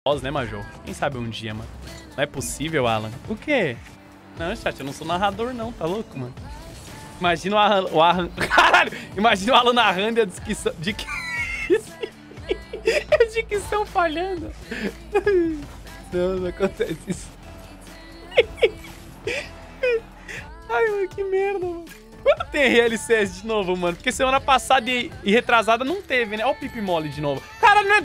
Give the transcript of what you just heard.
Né, Major? Quem sabe um dia, mano. Não é possível, Alan. O quê? Não, chat, eu não sou narrador, não. Tá louco, mano? Imagina o Alan... Caralho! Imagina o Alan narrando e a dicção... A dicção falhando. Não acontece isso. Ai, mano, que merda, mano. Quando tem RLCS de novo, mano? Porque semana passada e retrasada não teve, né? Olha o Pipi Mole de novo. Caralho, não é